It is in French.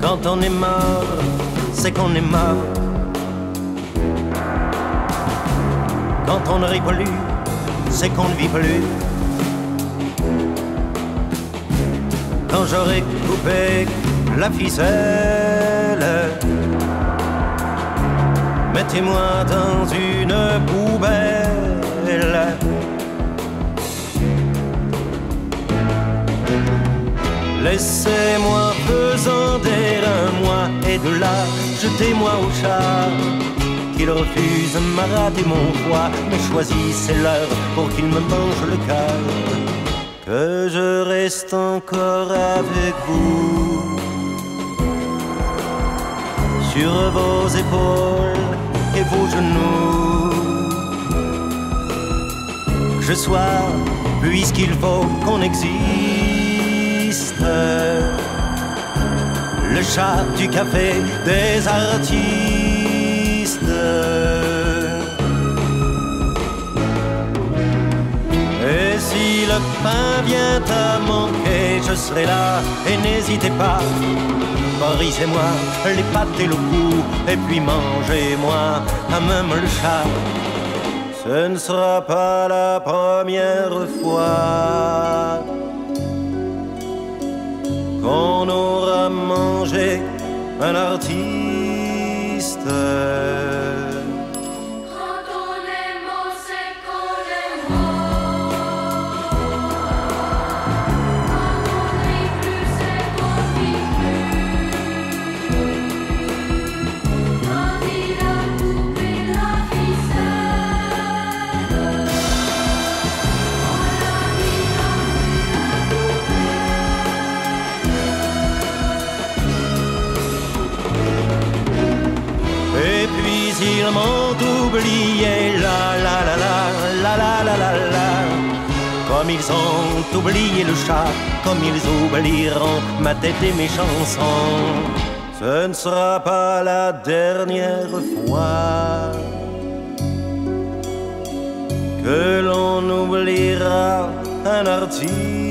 Quand on est mort, c'est qu'on est mort. Quand on ne rit plus, c'est qu'on ne vit plus. Quand j'aurai coupé la ficelle, mettez-moi dans une poubelle. Laissez-moi pesanter un mois et de là, jetez-moi au chat. Qu'il refuse m'a raté mon foie, mais choisissez l'heure pour qu'il me mange le cœur. Que je reste encore avec vous, sur vos épaules et vos genoux. Que je sois, puisqu'il faut qu'on existe, le chat du café des artistes. Et si le pain vient à manquer, je serai là et n'hésitez pas. Brisez-moi les pattes et le cou, et puis mangez-moi à même le chat. Ce ne sera pas la première fois qu'on aura mangé un artiste. Et puis ils m'ont oublié, la la la la la la la la la. Comme ils ont oublié le chat, comme ils oublieront ma tête et mes chansons. Ce ne sera pas la dernière fois que l'on oubliera un artiste.